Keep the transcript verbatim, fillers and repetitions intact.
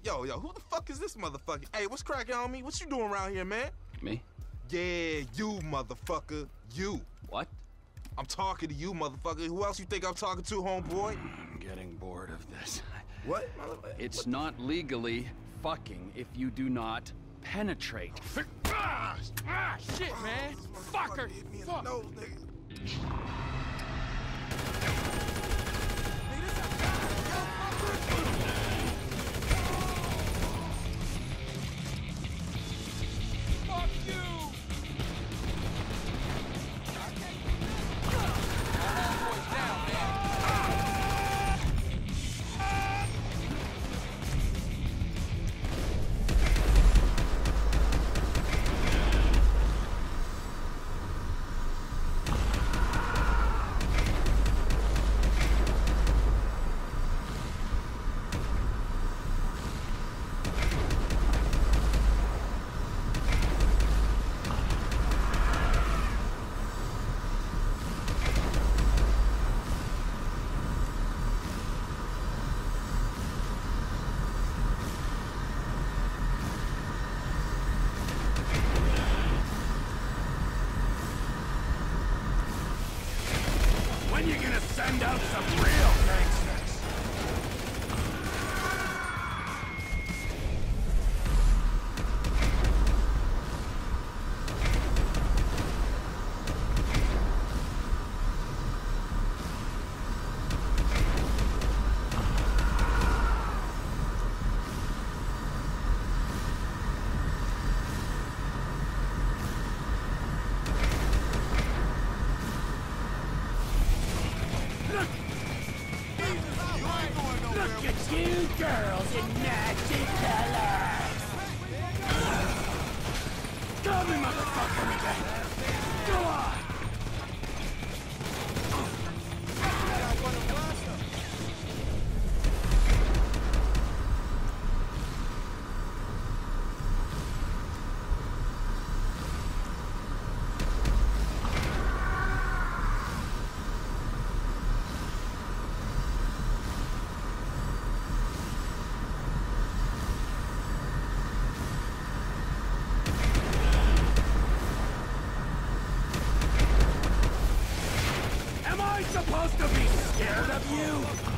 Yo, yo, who the fuck is this motherfucker? Hey, what's cracking on me? What you doing around here, man? Me? Yeah, you motherfucker. You. What? I'm talking to you, motherfucker. Who else you think I'm talking to, homeboy? I'm getting bored of this. What? It's what not legally fucking if you do not penetrate. Ah, ah, shit, man. Fucker. Hit me in Fuck. the nose, nigga. Fuck you. Homeboy's down, man. When you gonna send out some real gangsters? Look at you girls in magic colors! Come me, motherfucker, again! Go on! Am I supposed to be scared of you?